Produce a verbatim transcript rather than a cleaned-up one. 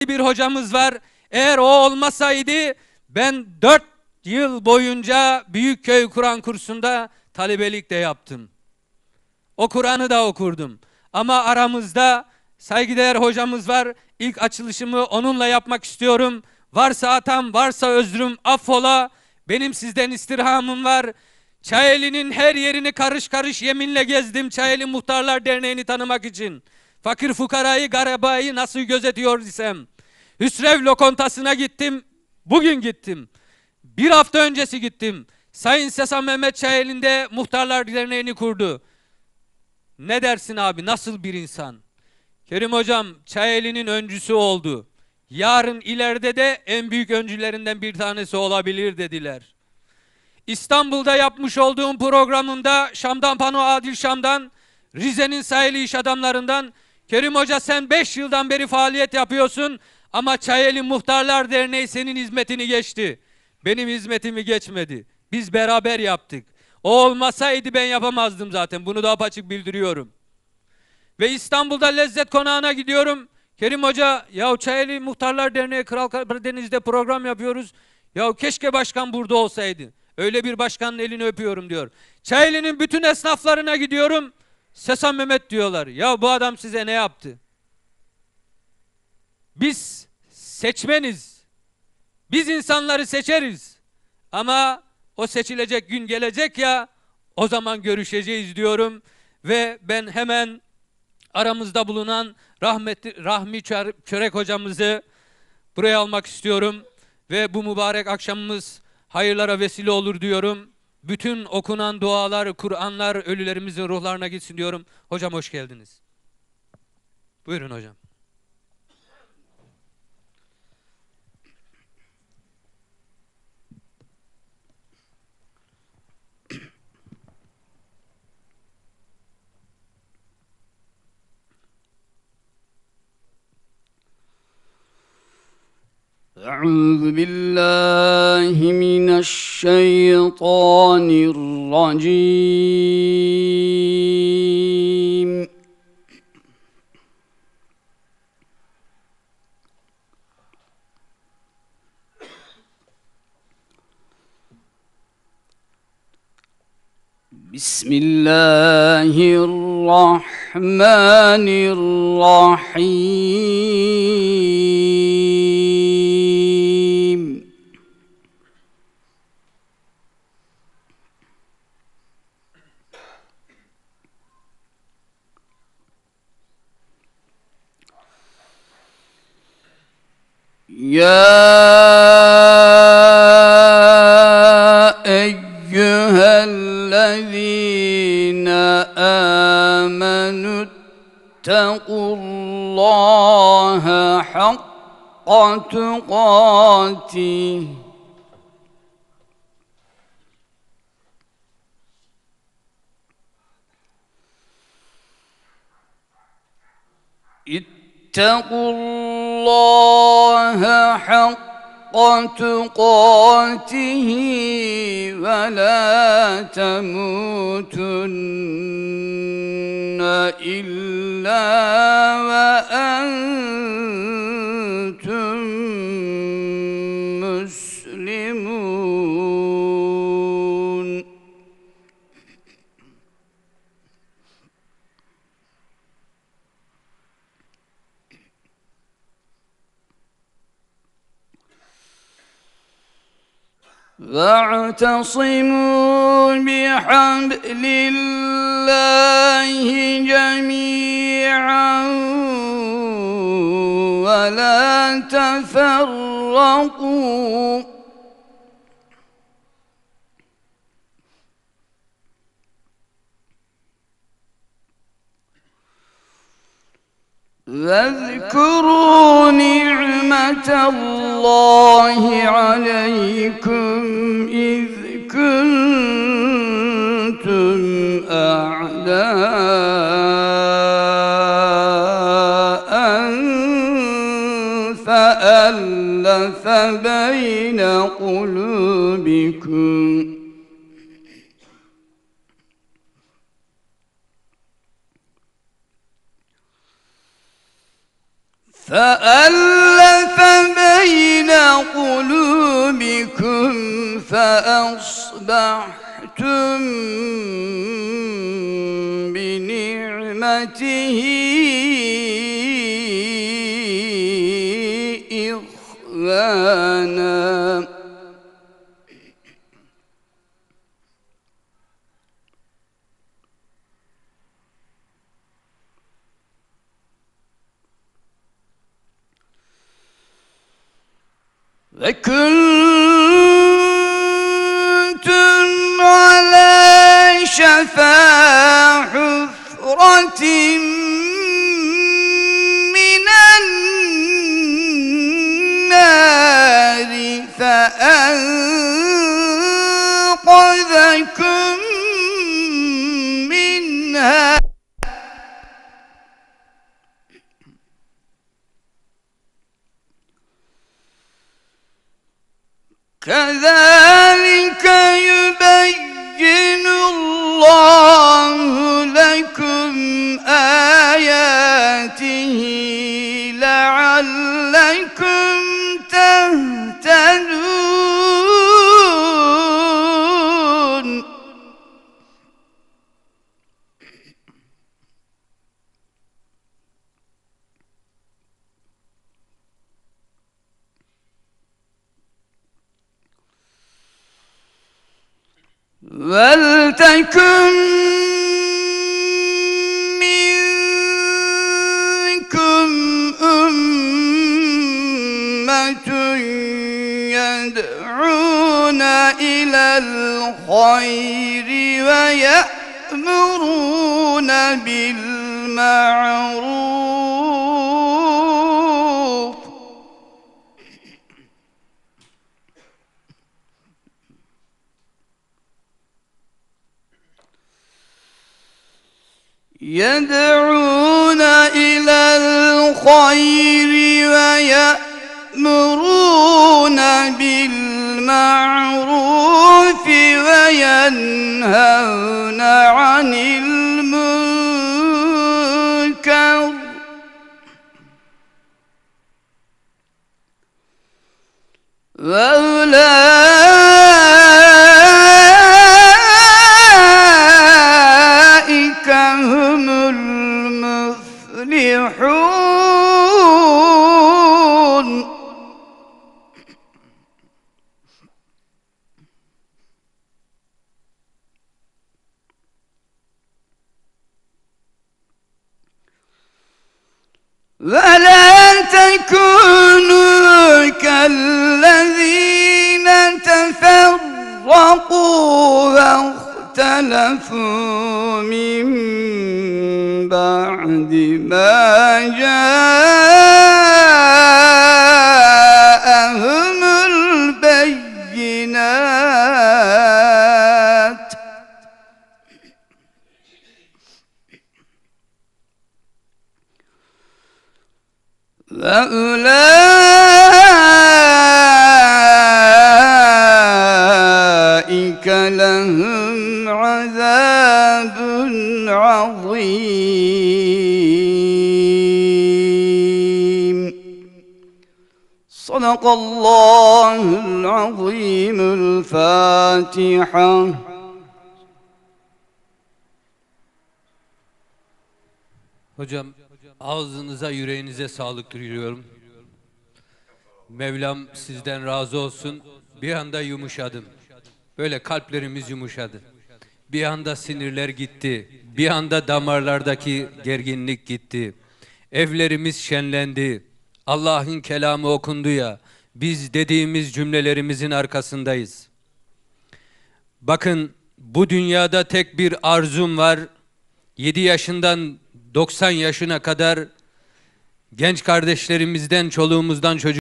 rahmetli bir hocamız var. Eğer o olmasaydı ben dört yıl boyunca Büyükköy Kur'an kursunda talebelik de yaptım. O Kur'an'ı da okurdum. Ama aramızda saygıdeğer hocamız var. İlk açılışımı onunla yapmak istiyorum. Varsa hatam, varsa özrüm affola. Benim sizden istirhamım var. Çayeli'nin her yerini karış karış yeminle gezdim. Çayeli Muhtarlar Derneği'ni tanımak için. Fakir fukarayı, garibayı nasıl gözetiyor isem. Hüsrev lokantasına gittim. Bugün gittim. Bir hafta öncesi gittim. Sayın Sesam Mehmet Çayeli'nde Muhtarlar Derneği'ni kurdu. Ne dersin abi, nasıl bir insan? Kerim hocam Çayeli'nin öncüsü oldu. Yarın ileride de en büyük öncülerinden bir tanesi olabilir dediler. İstanbul'da yapmış olduğum programında Şam'dan Pano Adil Şam'dan, Rize'nin sayılı iş adamlarından, Kerim Hoca sen beş yıldan beri faaliyet yapıyorsun ama Çayeli Muhtarlar Derneği senin hizmetini geçti. Benim hizmetimi geçmedi. Biz beraber yaptık. O olmasaydı ben yapamazdım zaten. Bunu da apaçık bildiriyorum. Ve İstanbul'da Lezzet Konağı'na gidiyorum. Kerim Hoca, ya Çayeli Muhtarlar Derneği Kral Karadeniz'de program yapıyoruz. Ya keşke başkan burada olsaydı. Öyle bir başkanın elini öpüyorum diyor. Çayeli'nin bütün esnaflarına gidiyorum. Sesam Mehmet diyorlar. Ya bu adam size ne yaptı? Biz seçmeniz. Biz insanları seçeriz. Ama o seçilecek gün gelecek ya, o zaman görüşeceğiz diyorum. Ve ben hemen aramızda bulunan rahmetli Rahmi Çörek hocamızı buraya almak istiyorum. Ve bu mübarek akşamımız hayırlara vesile olur diyorum. Bütün okunan dualar, Kur'anlar ölülerimizin ruhlarına gitsin diyorum. Hocam hoş geldiniz. Buyurun hocam. Euzu billahi mineşşeytanirracim. Bismillahirrahmanirrahim. Ya eyyühellezine amenü ittakullaha hakka tukatih. اتقوا الله حق تقاته ولا تموتن إلا وأنتم مسلمون. واعتصموا بحبل الله جميعا ولا تفرقوا. واذكروا نعمة الله عليكم إذ كنتم أعداء فألف بين قلوبكم فألف بين قلوبكم فأصبحتم بنعمته إخوانا. وكنتم على شفا حفرة من النار فأنقذكم منها. كذلك يبين الله لكم آياته لعلكم تهتدون. ولتكن منكم أمة يدعون إلى الخير ويأمرون بالمعروف يدعون إلى الخير ويأمرون بالمعروف وينهون عن المنكر وأولئك هم المفلحون. ولا تكونوا كالذين تفرقوا واختلفوا من بعد ما جاءهم البينات وأولئك لهم عذاب عظيم. صدق الله العظيم. الفاتحة. Hocam ağzınıza yüreğinize sağlık diliyorum. Mevlam sizden razı olsun. Bir anda yumuşadım. Böyle kalplerimiz yumuşadı. Bir anda sinirler gitti. Bir anda damarlardaki gerginlik gitti. Evlerimiz şenlendi. Allah'ın kelamı okundu ya. Biz dediğimiz cümlelerimizin arkasındayız. Bakın, bu dünyada tek bir arzum var. yedi yaşından doksan yaşına kadar genç kardeşlerimizden, çoluğumuzdan, çocuğumuzdan